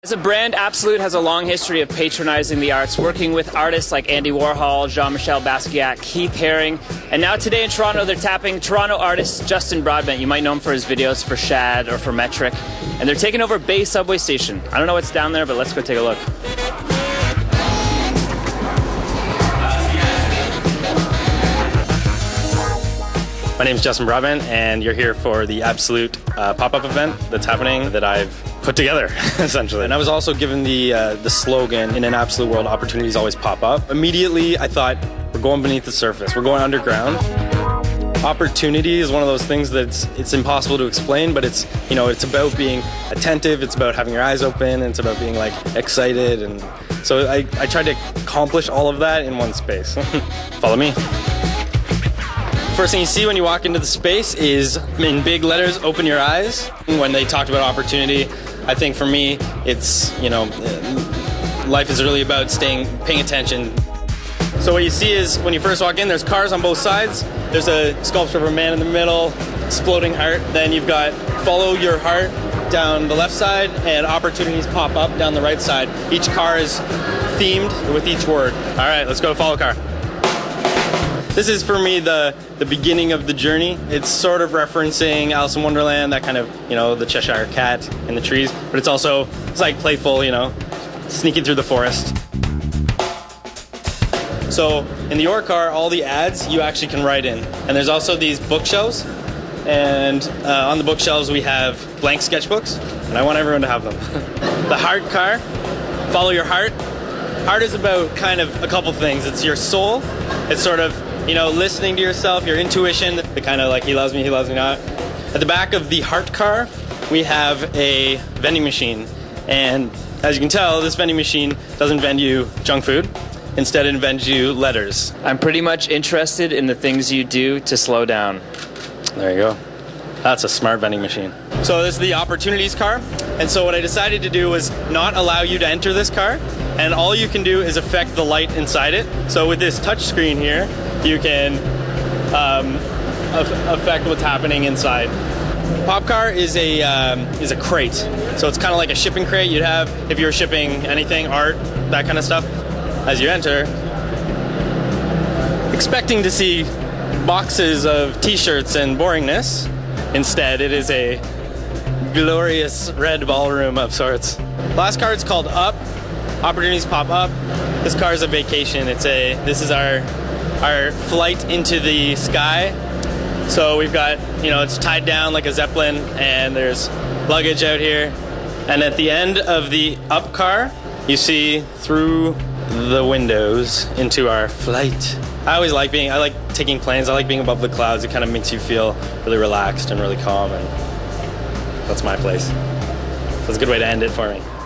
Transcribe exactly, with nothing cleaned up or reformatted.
As a brand, Absolute has a long history of patronizing the arts, working with artists like Andy Warhol, Jean-Michel Basquiat, Keith Haring, and now today in Toronto they're tapping Toronto artist Justin Broadbent. You might know him for his videos for Shad or for Metric, and they're taking over Bay subway station. I don't know what's down there, but let's go take a look. My name is Justin Broadbent, and you're here for the Absolute uh, pop-up event that's happening that I've put together, essentially. And I was also given the uh, the slogan, in an absolute world, opportunities always pop up. Immediately, I thought, we're going beneath the surface. We're going underground. Opportunity is one of those things that's it's impossible to explain, but it's, you know, it's about being attentive, it's about having your eyes open, and it's about being, like, excited. And so I, I tried to accomplish all of that in one space. Follow me. First thing you see when you walk into the space is, in big letters, open your eyes. When they talked about opportunity, I think for me, it's, you know, life is really about staying, paying attention. So what you see is, when you first walk in, there's cars on both sides. There's a sculpture of a man in the middle, exploding heart. Then you've got follow your heart down the left side, and opportunities pop up down the right side. Each car is themed with each word. All right, let's go follow car. This is, for me, the, the beginning of the journey. It's sort of referencing Alice in Wonderland, that kind of, you know, the Cheshire Cat in the trees, but it's also, it's like playful, you know, sneaking through the forest. So, in the Your Car, all the ads you actually can write in. And there's also these bookshelves, and uh, on the bookshelves we have blank sketchbooks, and I want everyone to have them. The Heart Car, follow your heart. Heart is about kind of a couple things. It's your soul. It's sort of, you know, listening to yourself, your intuition, the kind of like, he loves me, he loves me not. At the back of the Heart Car, we have a vending machine. And as you can tell, this vending machine doesn't vend you junk food. Instead, it vends you letters. I'm pretty much interested in the things you do to slow down. There you go. That's a smart vending machine. So this is the Opportunities car. And so what I decided to do was not allow you to enter this car. And all you can do is affect the light inside it. So with this touch screen here, you can um, affect what's happening inside. Pop car is a um, is a crate, so it's kind of like a shipping crate you'd have if you were shipping anything, art, that kind of stuff. As you enter, expecting to see boxes of T-shirts and boringness, instead it is a glorious red ballroom of sorts. Last card's called Up. Opportunities pop up. This car is a vacation. It's a. This is our our flight into the sky. So we've got, you know, it's tied down like a Zeppelin, and there's luggage out here. And at the end of the Up car, you see through the windows into our flight. I always like being. I like taking planes. I like being above the clouds. It kind of makes you feel really relaxed and really calm, and that's my place. So it's a good way to end it for me.